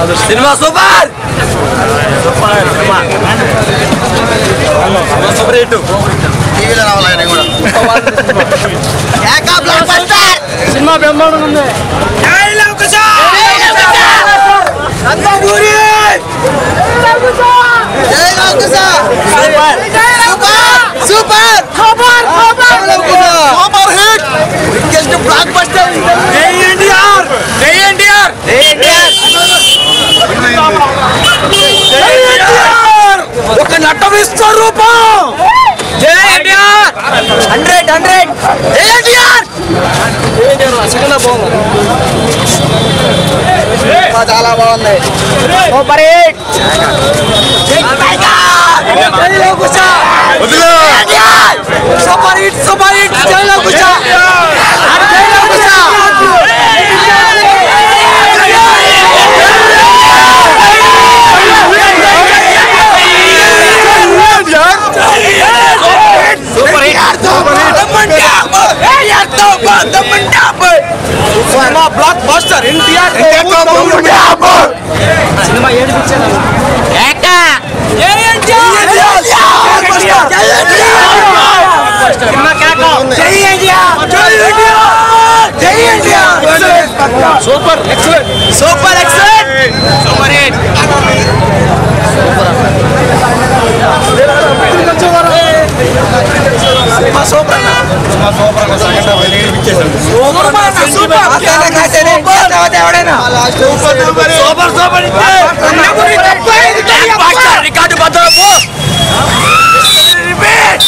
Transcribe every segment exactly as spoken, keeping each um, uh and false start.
Cinema super super hit టీవీలో రావాలి కూడా సినిమా బ్రహ్మాండంగా ఉంది. ఒక నట విశ్వరూపం హండ్రెడ్ హండ్రెడ్ చాలా బాగుంది super hit super hit super hit జైలో కూర్చో cinema blockbuster NTR cinema ఏడు picture super excellent super excellent super hit cinema super అన్న సినిమా సూపర్ అన్న సెకండ్ హాఫ్ ఏడు పిక్చర్ సూపర్ సూపర్ అసలు కాసేనే తర్వాత ఎవడైనా super super super super record బద్దలు రిపీట్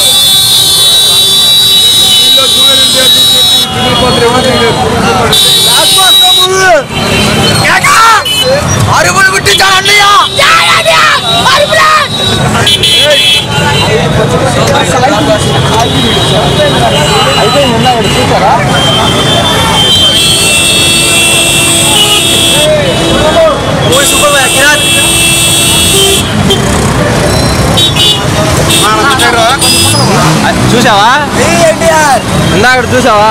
అరుపులు పుట్టించాలి అయితే నిన్న చూసారా చూసావా ఇందాక చూసావా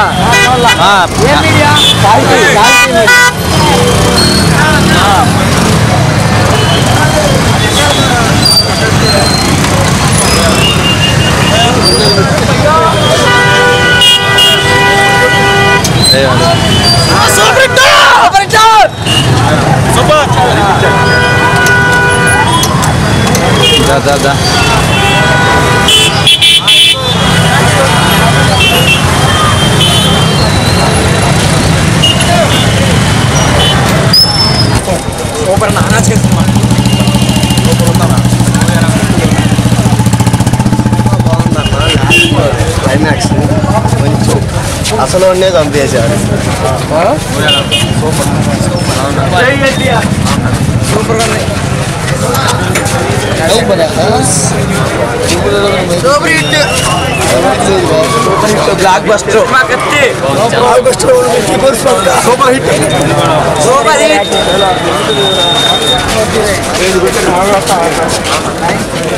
Da, da, da. Super na చేస్తున్నా సూపర్ ఉందన్నా బాగుందన్నా క్లైమాక్స్ కొంచెం అసలు ఉండే చంపేశారు సూపర్ సూపర్ ఉన్నాయి super hit super hit blockbuster super hit super hit